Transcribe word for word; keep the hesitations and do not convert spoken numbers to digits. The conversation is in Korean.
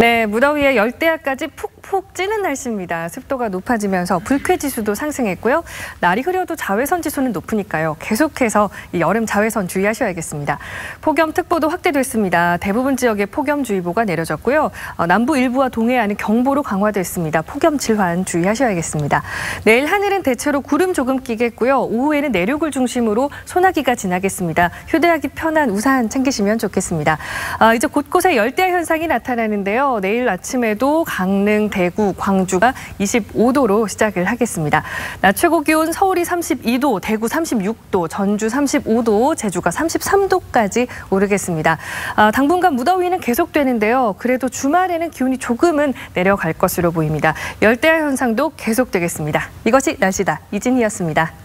네, 무더위에 열대야까지 푹푹 찌는 날씨입니다. 습도가 높아지면서 불쾌지수도 상승했고요. 날이 흐려도 자외선 지수는 높으니까요. 계속해서 이 여름 자외선 주의하셔야겠습니다. 폭염특보도 확대됐습니다. 대부분 지역에 폭염주의보가 내려졌고요. 어, 남부 일부와 동해안은 경보로 강화됐습니다. 폭염 질환 주의하셔야겠습니다. 내일 하늘은 대체로 구름 조금 끼겠고요. 오후에는 내륙을 중심으로 소나기가 지나겠습니다. 휴대하기 편한 우산 챙기시면 좋겠습니다. 아, 이제 곳곳에 열대야 현상이 나타나는데요. 내일 아침에도 강릉, 대구, 광주가 이십오 도로 시작을 하겠습니다. 낮 최고 기온 서울이 삼십이 도, 대구 삼십육 도, 전주 삼십오 도, 제주가 삼십삼 도까지 오르겠습니다. 아, 당분간 무더위는 계속되는데요. 그래도 주말에는 기온이 조금은 내려갈 것으로 보입니다. 열대야 현상도 계속되겠습니다. 이것이 날씨다. 이진희였습니다.